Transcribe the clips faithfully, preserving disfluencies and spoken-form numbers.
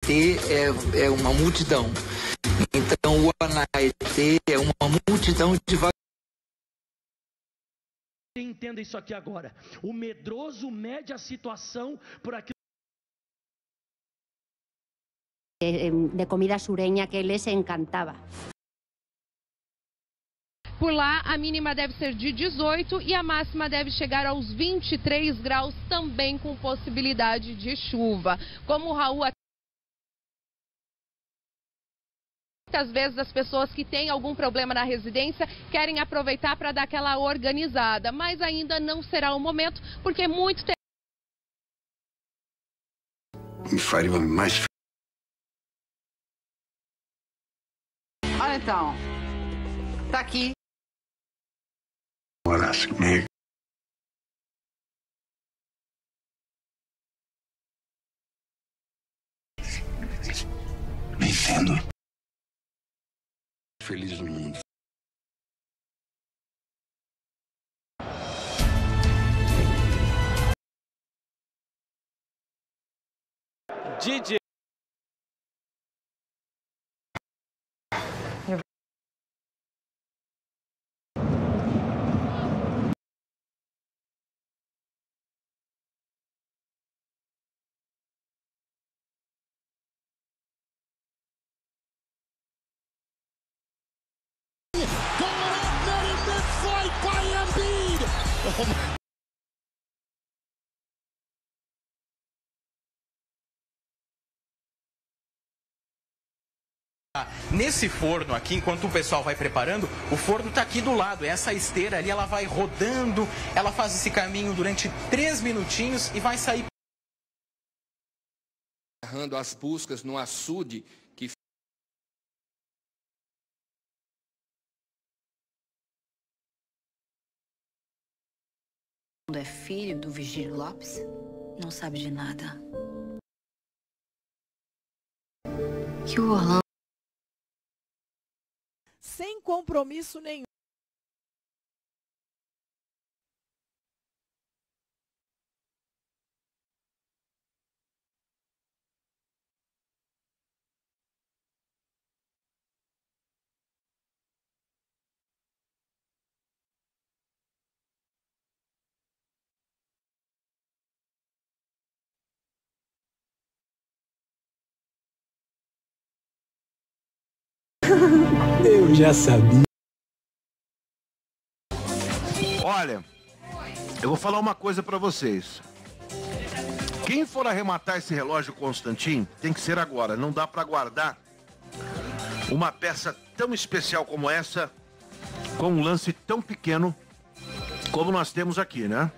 Anaetê é, é uma multidão. Então o Anaetê é uma multidão de vagabundos. Entenda isso aqui agora. O medroso mede a situação por aquilo de comida sureña que les encantaba. Por lá, a mínima deve ser de dezoito e a máxima deve chegar aos vinte e três graus, também com possibilidade de chuva. Como o Raul... Muitas vezes as pessoas que têm algum problema na residência querem aproveitar para dar aquela organizada, mas ainda não será o momento, porque muito tempo... Me faria mais... Olha então, tá aqui. Morasse comigo. Me entendo. Feliz do mundo. Didi. Nesse forno aqui, enquanto o pessoal vai preparando, o forno está aqui do lado. Essa esteira ali, ela vai rodando, ela faz esse caminho durante três minutinhos e vai sair. Errando as buscas no açude que é filho do Vigílio Lopes, não sabe de nada. Que o Orlando... Sem compromisso nenhum. Eu já sabia. Olha, eu vou falar uma coisa pra vocês. Quem for arrematar esse relógio Constantin, tem que ser agora. Não dá pra guardar uma peça tão especial como essa, com um lance tão pequeno como nós temos aqui, né?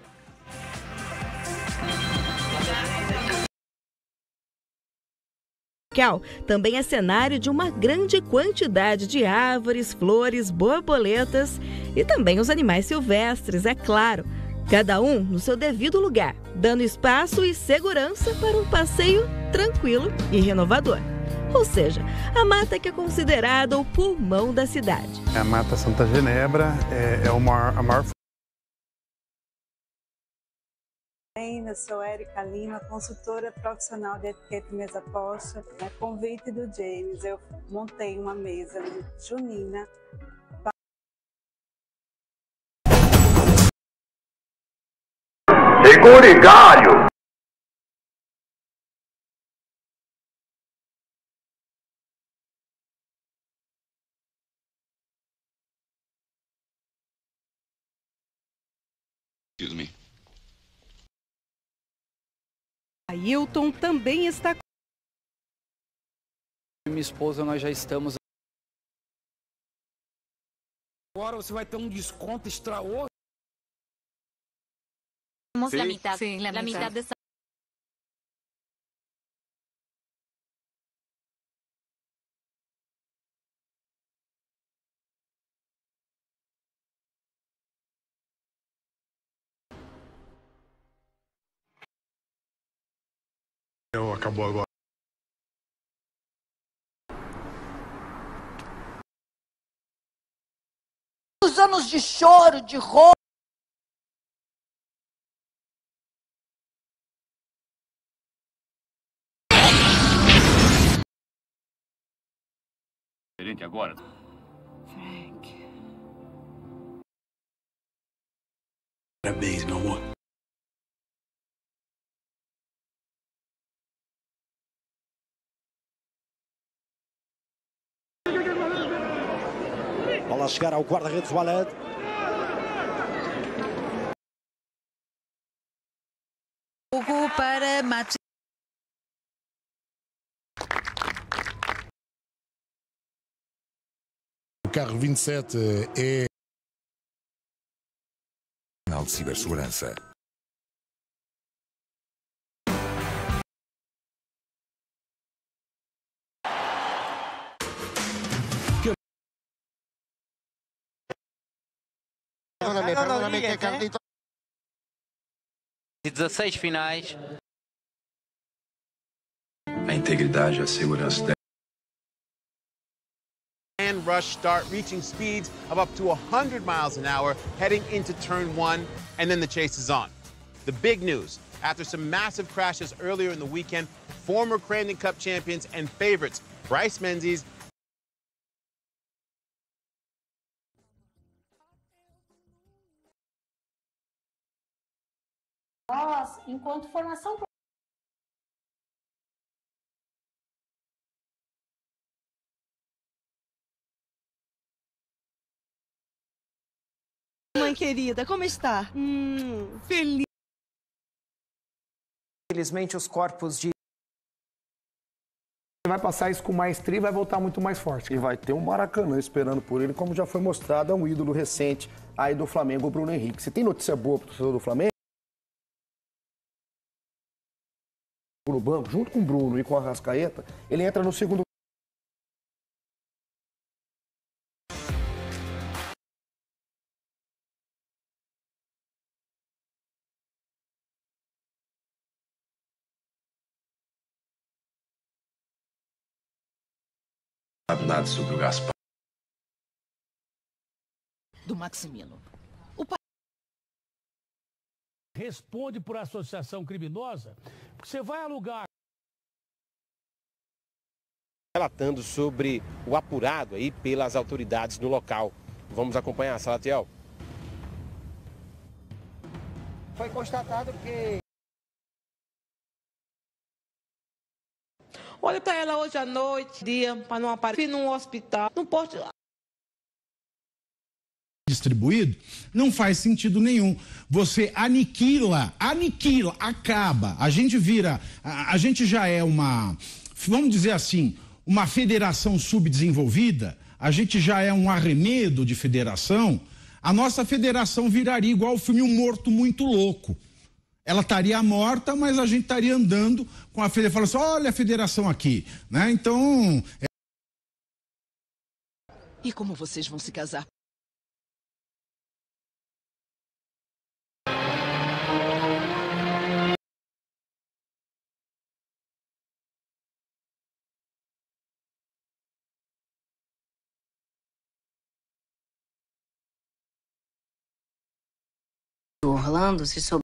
Também é cenário de uma grande quantidade de árvores, flores, borboletas e também os animais silvestres, é claro. Cada um no seu devido lugar, dando espaço e segurança para um passeio tranquilo e renovador. Ou seja, a mata que é considerada o pulmão da cidade. A Mata Santa Genebra é, é o maior, a maior... Eu sou Érica Lima, consultora profissional de etiqueta e mesa posta. A convite do James, eu montei uma mesa junina. Securitário! Excuse me. Ailton também está... Minha esposa, nós já estamos... Agora você vai ter um desconto extraordinário. Sí, la mitad, sí, la, la mitad. mitad de esa... Acabou agora. Os anos de choro, de roubo. gente agora. Frank. Parabéns, meu amor. Bola a chegar ao guarda-redes Walid. Jogo para Matos. O carro vinte e sete é Nacional de Cibersegurança. Perdóname, perdóname que Carlito. dezesseis finais. A integridade e a segurança dela. And rush start, reaching speeds of up to one hundred miles an hour, heading into turn one, and then the chase is on. The big news, after some massive crashes earlier in the weekend, former Crandon Cup champions and favorites Bryce Menzies Nós, enquanto formação Mãe querida, como está? Hum, feliz. Infelizmente, os corpos de... Vai passar isso com maestria e vai voltar muito mais forte. E vai ter um Maracanã esperando por ele, como já foi mostrado, é um ídolo recente aí do Flamengo, o Bruno Henrique. Se tem notícia boa para o torcedor do Flamengo, no banco, junto com o Bruno e com a Arrascaeta, ele entra no segundo. Não sabe nada sobre o Gaspar. Do Maximino. O pai responde por associação criminosa, porque você vai alugar. Relatando sobre o apurado aí pelas autoridades no local. Vamos acompanhar, Salatiel. Foi constatado que... Olha para ela hoje à noite, dia, para não aparecer num hospital. Não pode... distribuído, não faz sentido nenhum. Você aniquila, aniquila, acaba. A gente vira, a, a gente já é uma, vamos dizer assim, uma federação subdesenvolvida, a gente já é um arremedo de federação, a nossa federação viraria igual o filme Um Morto Muito Louco. Ela estaria morta, mas a gente estaria andando com a federação, falando assim, olha a federação aqui, né? Então... É... E como vocês vão se casar? Orlando, se souber.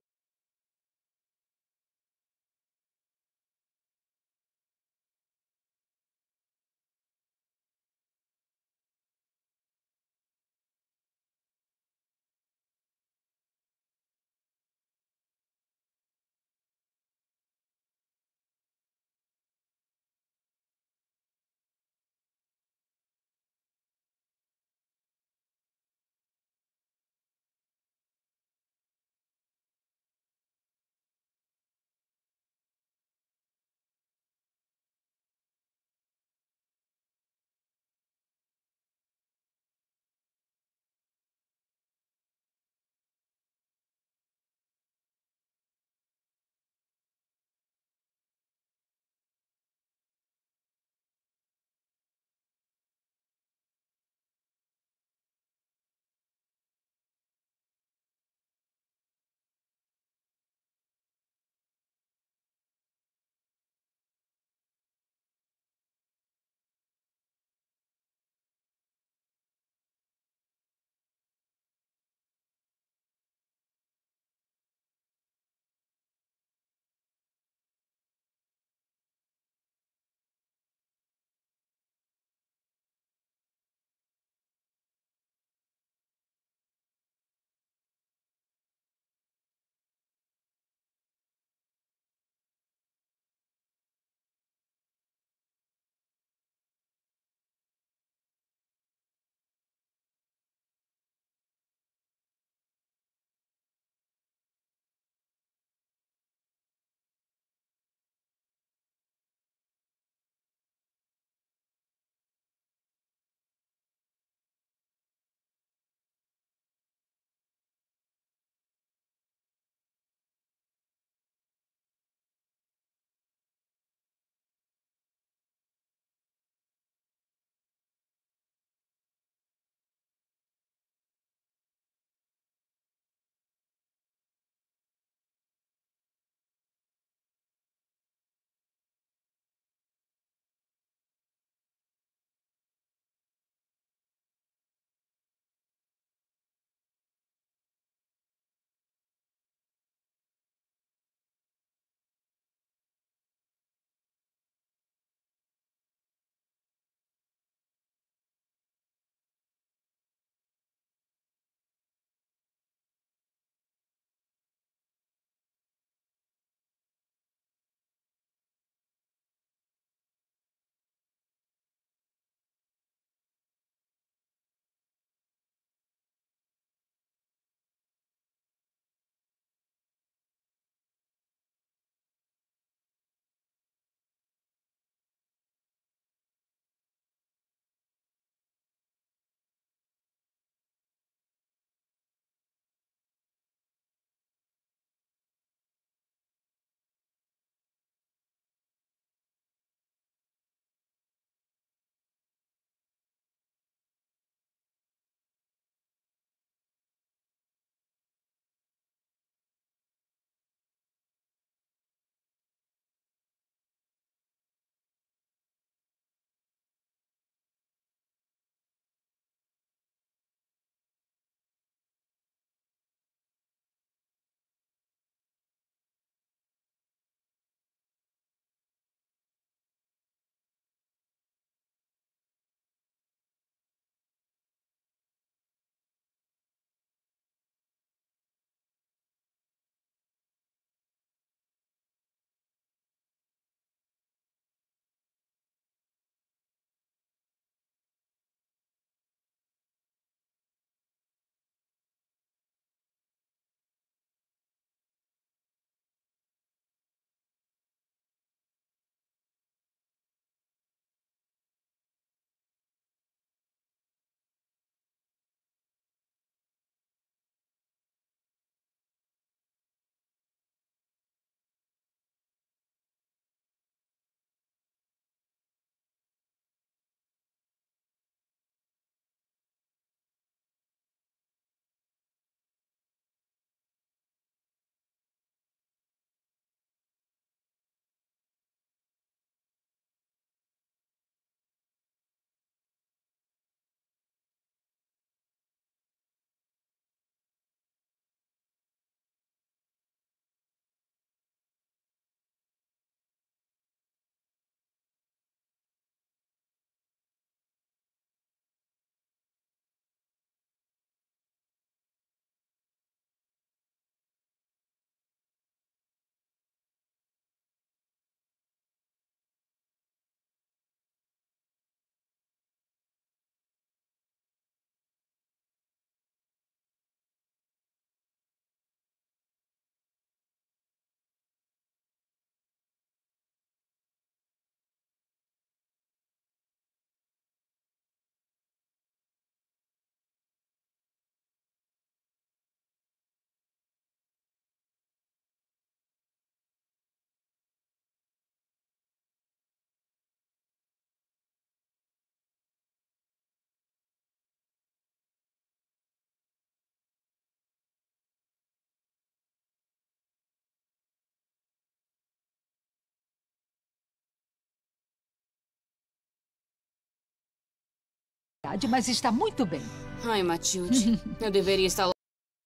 Mas está muito bem. Ai, Matilde, eu deveria estar lá.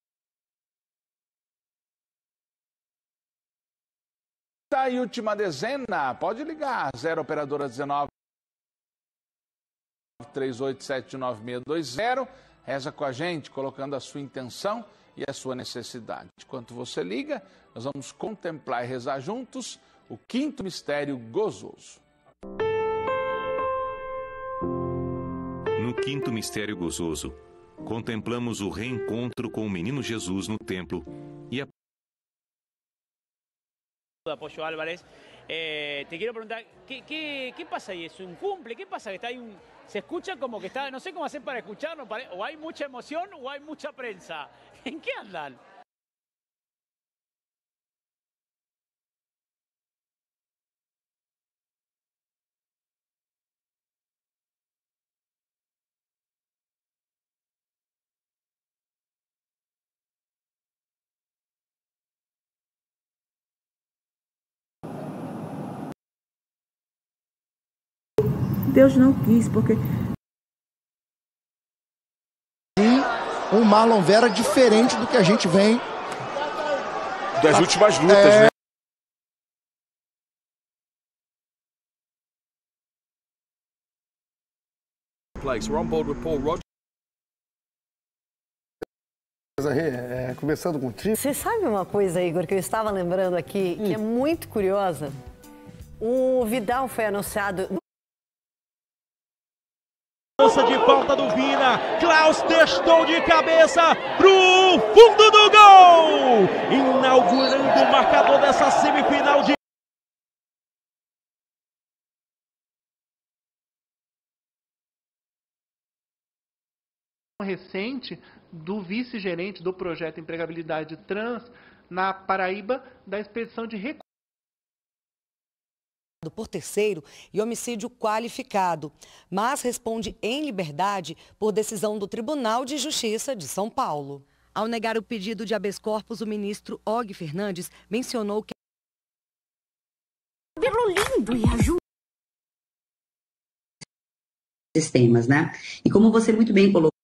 Tá aí, última dezena, pode ligar, zero operadora dezenove, três oito sete nove seis dois zero, reza com a gente, colocando a sua intenção e a sua necessidade. Enquanto você liga, nós vamos contemplar e rezar juntos o quinto mistério gozoso. No quinto mistério gozoso, contemplamos o reencontro com o menino Jesus no templo e a Apoyo Álvarez, eh, te quiero preguntar, ¿qué, qué, ¿qué pasa ahí? ¿Es un cumple? ¿Qué pasa? Que está ahí un, se escucha como que está, no sé cómo hacer para escucharlo, o hay mucha emoción o hay mucha prensa. ¿En qué andan? Deus não quis, porque... Um Marlon Vera diferente do que a gente vem... Das últimas lutas, é... né? We're on board with Paul Rogers. É, começando contigo. Você sabe uma coisa, Igor, que eu estava lembrando aqui, hum. que é muito curiosa? O Vidal foi anunciado... De falta do Vina, Klaus testou de cabeça pro fundo do gol, inaugurando o marcador dessa semifinal de... recente do vice-gerente do projeto Empregabilidade Trans na Paraíba da expedição de recursos por terceiro e homicídio qualificado, mas responde em liberdade por decisão do Tribunal de Justiça de São Paulo. Ao negar o pedido de habeas corpus, o ministro Og Fernandes mencionou que cabelo lindo e ajuda sistemas, né? E como você muito bem colocou,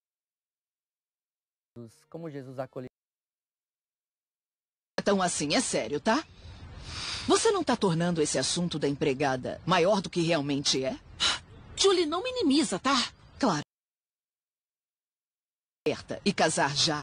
como Jesus acolheu. Então assim, é sério, tá? Você não tá tornando esse assunto da empregada maior do que realmente é? Julie, não minimiza, tá? Claro. E casar já.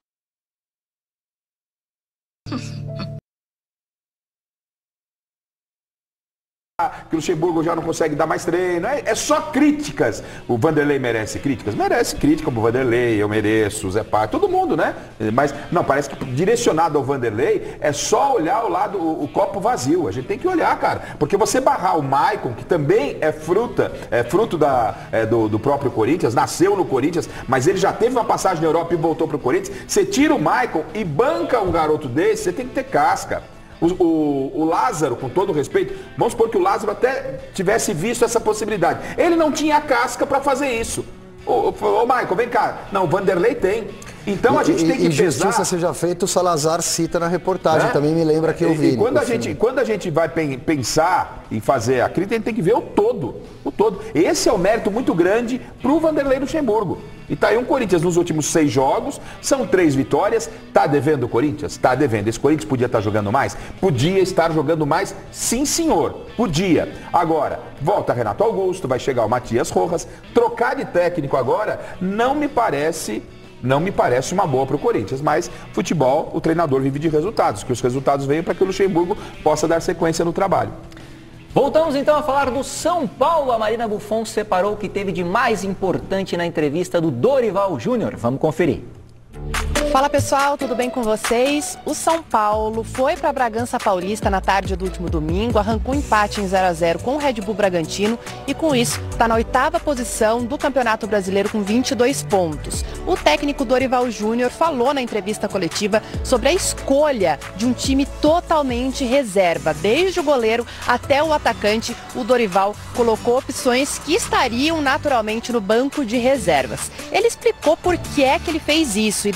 Que o Luxemburgo já não consegue dar mais treino, é, é só críticas. O Vanderlei merece críticas? Merece crítica como o Vanderlei, eu mereço, o Zé Pai, todo mundo, né? Mas, não, parece que direcionado ao Vanderlei é só olhar o lado, o, o copo vazio. A gente tem que olhar, cara. Porque você barrar o Maicon, que também é fruta, é fruto da, é, do, do próprio Corinthians, nasceu no Corinthians, mas ele já teve uma passagem na Europa e voltou pro Corinthians. Você tira o Maicon e banca um garoto desse, você tem que ter casca. O, o, o Lázaro, com todo respeito, vamos supor que o Lázaro até tivesse visto essa possibilidade. Ele não tinha casca para fazer isso. Ô, ô, ô Michael, vem cá. Não, o Vanderlei tem. Então a gente e, tem que e pesar... justiça seja feita, o Salazar cita na reportagem, é? Também me lembra que eu vi. E, e quando, a gente, quando a gente vai pensar em fazer a crítica, a gente tem que ver o todo. O todo. Esse é um mérito muito grande para o Vanderlei Luxemburgo. E tá aí um Corinthians nos últimos seis jogos, são três vitórias. Tá devendo o Corinthians? Tá devendo. Esse Corinthians podia estar jogando mais? Podia estar jogando mais, sim senhor. Podia. Agora, volta Renato Augusto, vai chegar o Matias Rojas. Trocar de técnico agora não me parece... Não me parece uma boa para o Corinthians, mas futebol, o treinador vive de resultados, que os resultados venham para que o Luxemburgo possa dar sequência no trabalho. Voltamos então a falar do São Paulo. A Marina Buffon separou o que teve de mais importante na entrevista do Dorival Júnior. Vamos conferir. Fala pessoal, tudo bem com vocês? O São Paulo foi para Bragança Paulista na tarde do último domingo, arrancou um empate em zero a zero com o Red Bull Bragantino e com isso está na oitava posição do Campeonato Brasileiro com vinte e dois pontos. O técnico Dorival Júnior falou na entrevista coletiva sobre a escolha de um time totalmente reserva. Desde o goleiro até o atacante, o Dorival colocou opções que estariam naturalmente no banco de reservas. Ele explicou por que é que ele fez isso e deu aí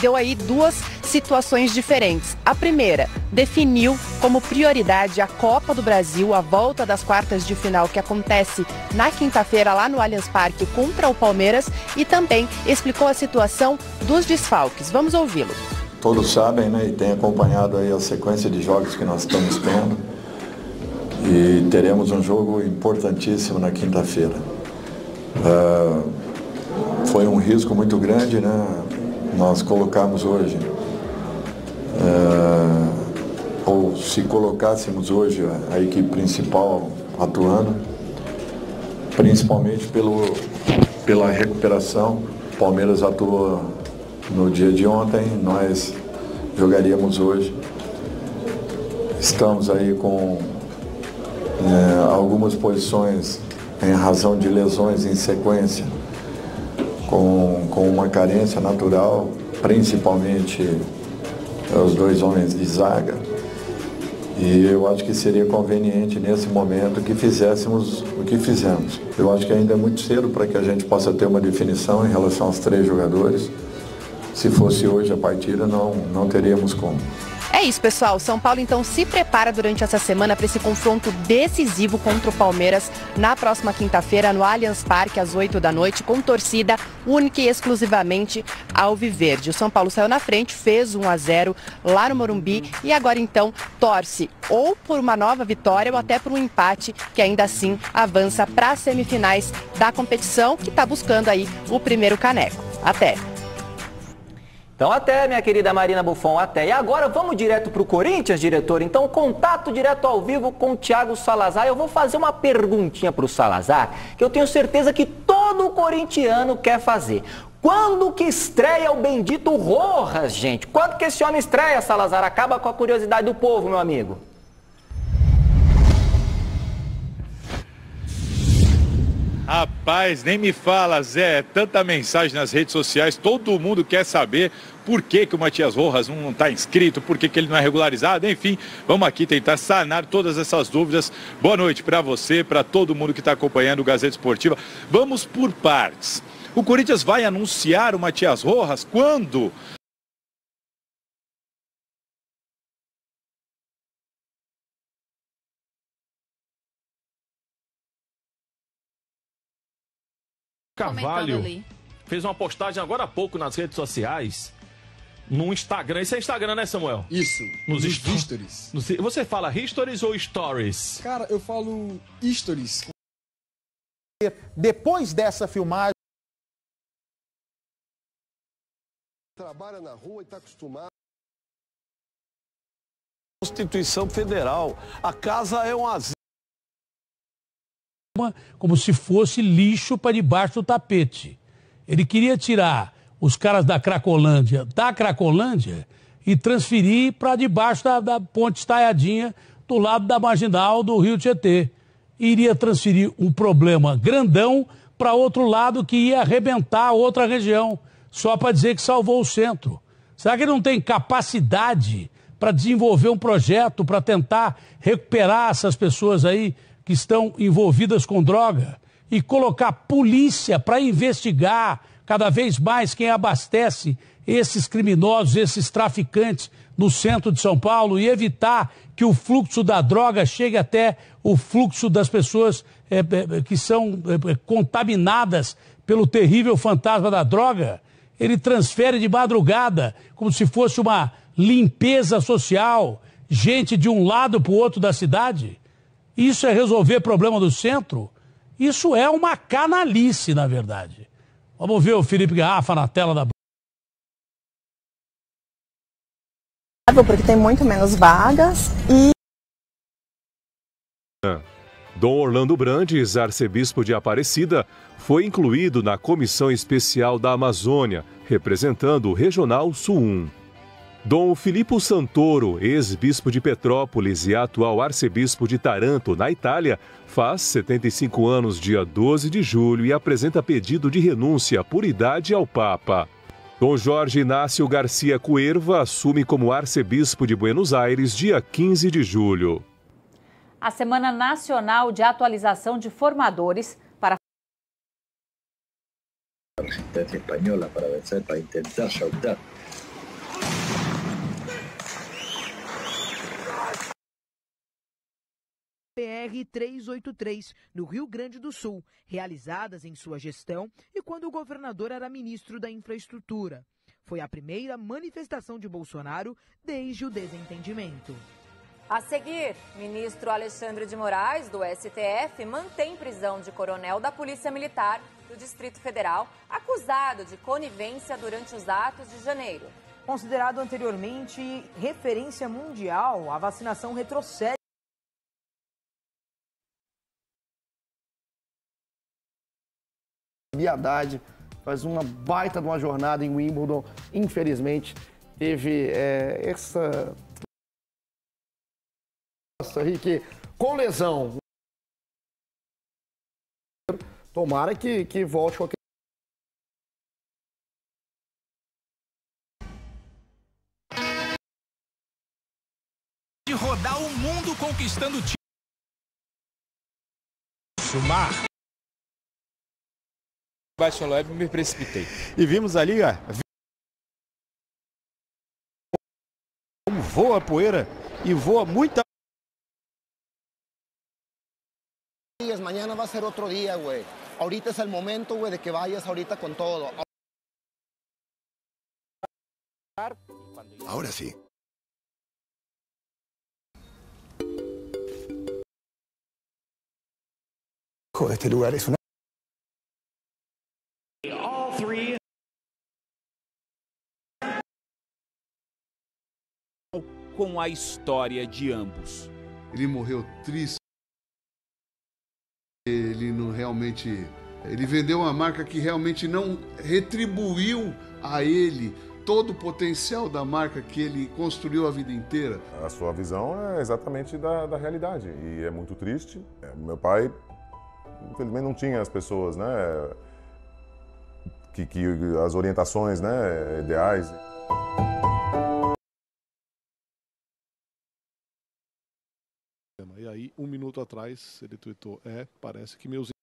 duas situações diferentes. A primeira, definiu como prioridade a Copa do Brasil, a volta das quartas de final que acontece na quinta-feira lá no Allianz Parque contra o Palmeiras, e também explicou a situação dos desfalques. Vamos ouvi-lo. Todos sabem, né, e têm acompanhado aí a sequência de jogos que nós estamos tendo, e teremos um jogo importantíssimo na quinta-feira. Uh, foi um risco muito grande, né, nós colocamos hoje, uh, ou se colocássemos hoje a, a equipe principal atuando, principalmente pelo, pela recuperação. O Palmeiras atuou no dia de ontem, nós jogaríamos hoje. Estamos aí com é, algumas posições em razão de lesões em sequência, com, com uma carência natural, principalmente os dois homens de zaga. E eu acho que seria conveniente nesse momento que fizéssemos o que fizemos. Eu acho que ainda é muito cedo para que a gente possa ter uma definição em relação aos três jogadores. Se fosse hoje a partida, não, não teríamos como. É isso, pessoal. São Paulo, então, se prepara durante essa semana para esse confronto decisivo contra o Palmeiras na próxima quinta-feira, no Allianz Parque, às oito da noite, com torcida única e exclusivamente alviverde. O São Paulo saiu na frente, fez um a zero lá no Morumbi e agora, então, torce ou por uma nova vitória ou até por um empate, que ainda assim avança para as semifinais da competição, que está buscando aí o primeiro caneco. Até! Então até, minha querida Marina Buffon, até. E agora vamos direto para o Corinthians, diretor. Então, contato direto ao vivo com o Thiago Salazar. Eu vou fazer uma perguntinha para o Salazar, que eu tenho certeza que todo corintiano quer fazer. Quando que estreia o bendito Rojas, gente? Quando que esse homem estreia, Salazar? Acaba com a curiosidade do povo, meu amigo. Rapaz, nem me fala, Zé, tanta mensagem nas redes sociais, todo mundo quer saber por que, que o Matias Rojas não está inscrito, por que, que ele não é regularizado, enfim, vamos aqui tentar sanar todas essas dúvidas. Boa noite para você, para todo mundo que está acompanhando o Gazeta Esportiva. Vamos por partes. O Corinthians vai anunciar o Matias Rojas quando? Carvalho fez uma postagem agora há pouco nas redes sociais, no Instagram. Isso é Instagram, né, Samuel? Isso, nos, nos sto... stories. Você fala stories ou stories? Cara, eu falo stories. Depois dessa filmagem... Trabalha na rua e está acostumado. Constituição Federal. A casa é um asilo. Como se fosse lixo para debaixo do tapete. Ele queria tirar os caras da Cracolândia da Cracolândia e transferir para debaixo da, da ponte estaiadinha do lado da marginal do Rio Tietê. Iria transferir um problema grandão para outro lado que ia arrebentar outra região, só para dizer que salvou o centro. Será que ele não tem capacidade para desenvolver um projeto para tentar recuperar essas pessoas aí que estão envolvidas com droga e colocar polícia para investigar cada vez mais quem abastece esses criminosos, esses traficantes no centro de São Paulo e evitar que o fluxo da droga chegue até o fluxo das pessoas é, é, que são é, contaminadas pelo terrível fantasma da droga? Ele transfere de madrugada como se fosse uma limpeza social, gente de um lado para o outro da cidade. Isso é resolver problema do centro? Isso é uma canalice, na verdade. Vamos ver o Felipe Garrafa na tela da... Porque tem muito menos vagas e... Dom Orlando Brandes, arcebispo de Aparecida, foi incluído na Comissão Especial da Amazônia, representando o Regional Sul um. Dom Filippo Santoro, ex-bispo de Petrópolis e atual arcebispo de Taranto, na Itália, faz setenta e cinco anos dia doze de julho e apresenta pedido de renúncia por idade ao Papa. Dom Jorge Inácio Garcia Cuerva assume como arcebispo de Buenos Aires dia quinze de julho. A Semana Nacional de Atualização de Formadores para a resistência espanhola para vencer, para intentar soltar P R trezentos e oitenta e três, no Rio Grande do Sul, realizadas em sua gestão e quando o governador era ministro da Infraestrutura. Foi a primeira manifestação de Bolsonaro desde o desentendimento. A seguir, ministro Alexandre de Moraes, do S T F, mantém prisão de coronel da Polícia Militar do Distrito Federal, acusado de conivência durante os atos de janeiro. Considerado anteriormente referência mundial, a vacinação retrocede. Haddad faz uma baita de uma jornada em Wimbledon. Infelizmente, teve é, essa... Nossa, Rick, com lesão. Tomara que, que volte qualquer... De rodar o mundo conquistando títulos. Sumar. Baixo leve, me precipitei. E vimos ali, ó, como voa a poeira e voa muita. Mañana va a ser otro día, güey. Ahorita es el momento, güey, de que vayas ahorita con todo. Ahora sí. Joder, este lugar es una... Com a história de ambos. Ele morreu triste. Ele não realmente... Ele vendeu uma marca que realmente não retribuiu a ele todo o potencial da marca que ele construiu a vida inteira. A sua visão é exatamente da, da realidade e é muito triste. Meu pai, infelizmente, não tinha as pessoas, né, que, que as orientações, né, ideais. E aí, um minuto atrás, ele tweetou, é, parece que meus...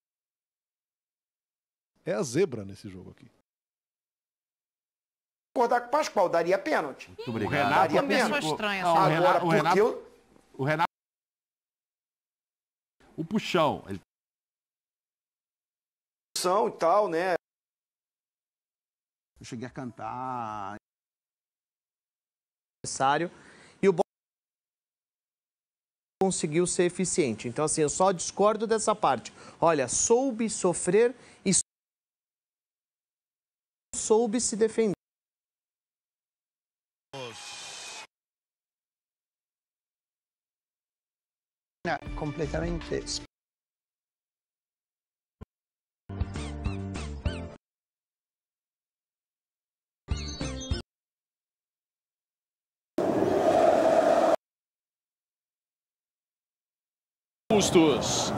É a zebra nesse jogo aqui. Concordar com o Pascoal, daria pênalti. Muito obrigado. O Renato daria pênalti. Estranha, não, assim. agora, o Renato, porque eu... o Renato... O puxão. Ele... e tal, né? Eu cheguei a cantar... necessário e o conseguiu ser eficiente. Então, assim, eu só discordo dessa parte. Olha, soube sofrer e soube se defender. Completamente. Justos.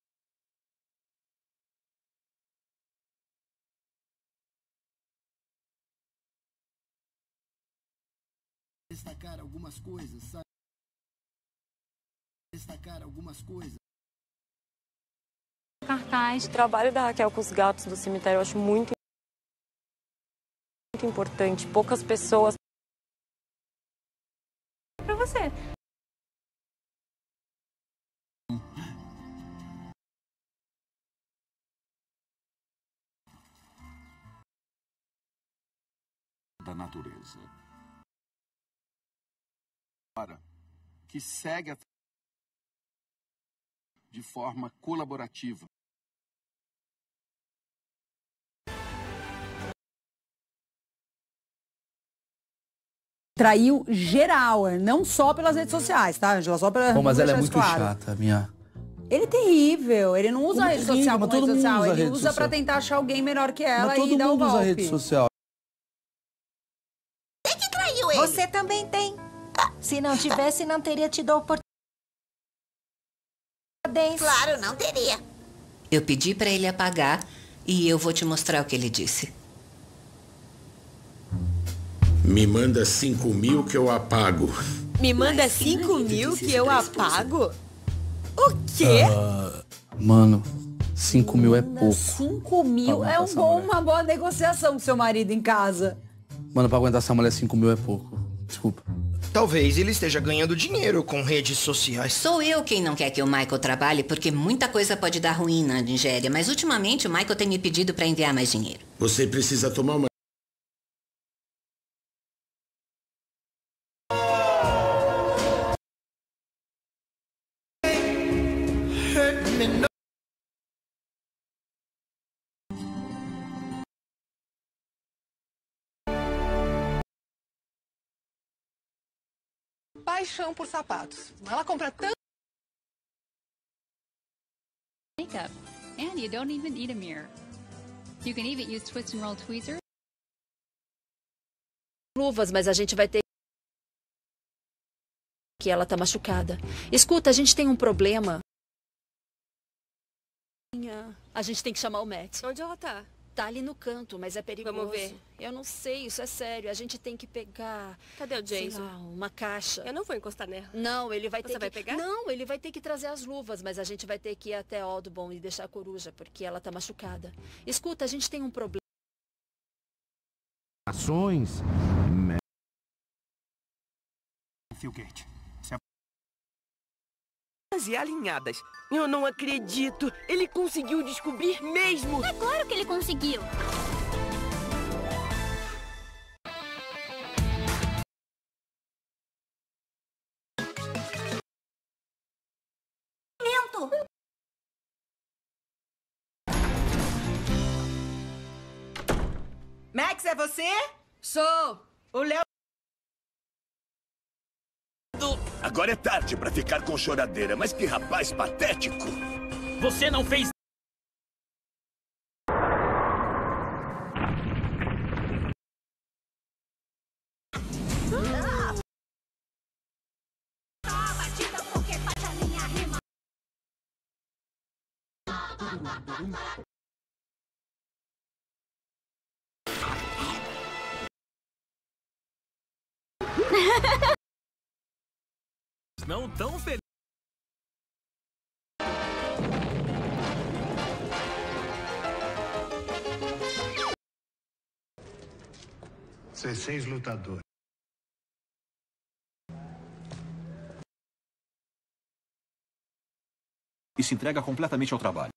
Destacar algumas coisas, sabe? Destacar algumas coisas. Cartaz. O trabalho da Raquel com os gatos do cemitério eu acho muito, muito importante. Poucas pessoas. Pra você. Da natureza. Para que segue a de forma colaborativa. Traiu geral, não só pelas redes sociais, tá, Angela? Só pela. Bom, mas ela é muito claro. chata, minha. Ele é terrível, ele não usa a rede social como rede social, ele usa social. pra tentar achar alguém melhor que ela mas todo e dar o mundo golpe. usa rede social. Você que traiu ele. Você também tem. Se não tivesse, não teria tido a oportunidade. Claro, não teria. Eu pedi pra ele apagar e eu vou te mostrar o que ele disse. Me manda cinco mil que eu apago. Me manda cinco mil que eu apago? O quê? Uh, mano, cinco mil é pouco. Cinco mil é um bom, uma boa negociação com seu marido em casa. Mano, pra aguentar essa mulher, cinco mil é pouco. Desculpa. Talvez ele esteja ganhando dinheiro com redes sociais. Sou eu quem não quer que o Michael trabalhe, porque muita coisa pode dar ruim na Nigéria. Mas ultimamente o Michael tem me pedido para enviar mais dinheiro. Você precisa tomar uma... Paixão por sapatos. Ela compra tanto makeup, and you don't even need a mirror. You can even use twist and roll tweezers. Luvas, mas a gente vai ter que ela tá machucada. Escuta, a gente tem um problema. A gente tem que chamar o Matt. Onde ela tá? Tá ali no canto, mas é perigoso. Vamos ver. Eu não sei, isso é sério. A gente tem que pegar... Cadê o Jason? Sei lá, uma caixa. Eu não vou encostar nela. Não, ele vai Você ter vai que... pegar? Não, ele vai ter que trazer as luvas, mas a gente vai ter que ir até Audubon e deixar a coruja, porque ela tá machucada. Escuta, a gente tem um problema. Ações. Filgate. E alinhadas. Eu não acredito. Ele conseguiu descobrir mesmo. É claro que ele conseguiu. Lento. Max, é você? Sou. O Léo... Agora é tarde pra ficar com choradeira, mas que rapaz patético! Você não fez... Não tão feliz. dezesseis lutadores. E se entrega completamente ao trabalho.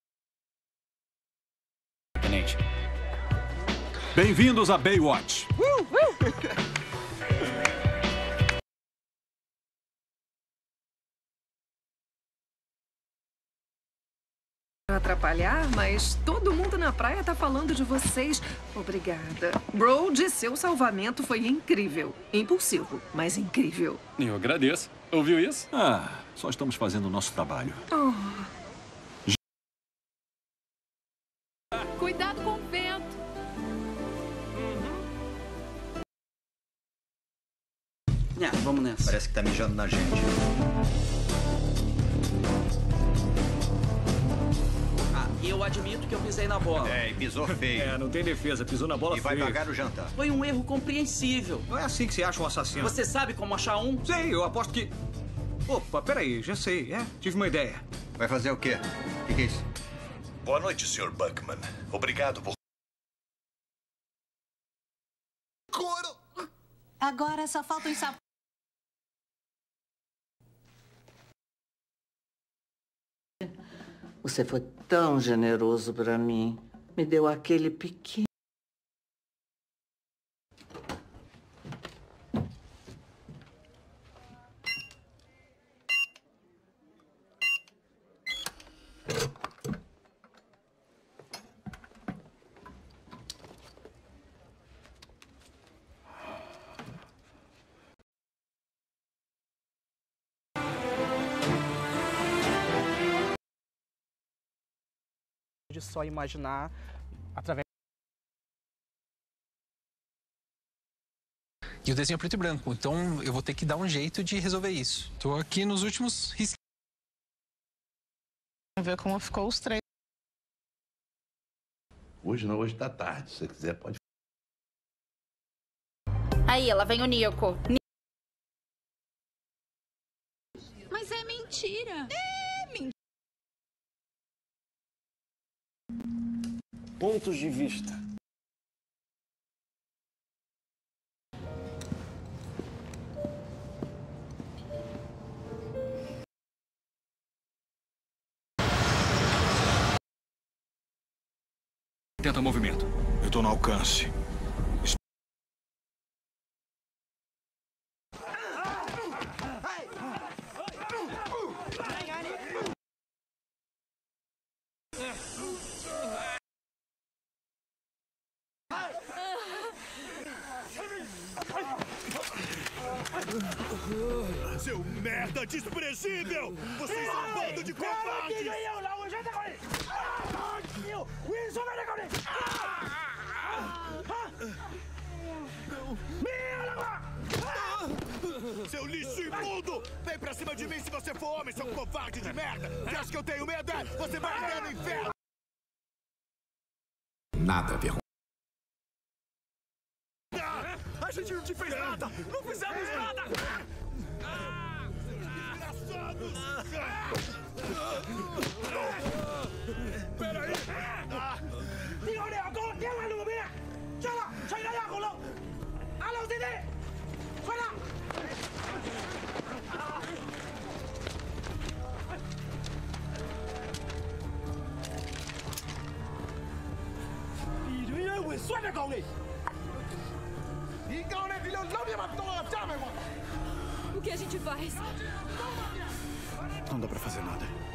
Tenente. Bem-vindos a Baywatch. Uh, uh. Atrapalhar, mas todo mundo na praia tá falando de vocês. Obrigada. Brody, seu salvamento foi incrível. Impulsivo, mas incrível. Eu agradeço. Ouviu isso? Ah, só estamos fazendo o nosso trabalho. Oh. Cuidado com o vento. Uhum. Ah, vamos nessa. Parece que tá mijando na gente. Eu admito que eu pisei na bola. É, e pisou feio. É, não tem defesa, pisou na bola feio. E vai feio. pagar o jantar. Foi um erro compreensível. Não é assim que se acha um assassino. Você sabe como achar um? Sei, eu aposto que... Opa, peraí, já sei, é? Tive uma ideia. Vai fazer o quê? O que, que é isso? Boa noite, senhor Buckman. Obrigado por... Couro! Agora só falta os sapatos. Você foi tão generoso para mim. Me deu aquele pequeno... de só imaginar através. E o desenho é preto e branco, então eu vou ter que dar um jeito de resolver isso. Tô aqui nos últimos riscos. Vamos ver como ficou os três. Hoje não, hoje tá tarde. Se você quiser, pode. Aí, ela vem o Nico. Mas é mentira. É mentira. Pontos de vista. O Tenta movimento. Eu tô no alcance. Seu merda desprezível! Vocês são um bando de covardes! Seu lixo imundo! Vem pra cima de mim se você for homem, seu covarde de merda! Você acha que eu tenho medo? É? Você vai arder no inferno! Nada, vergonha. A gente não te fez nada! Não fizemos nada! Desgraçados! Peraí! O que a gente faz? Não dá pra fazer nada.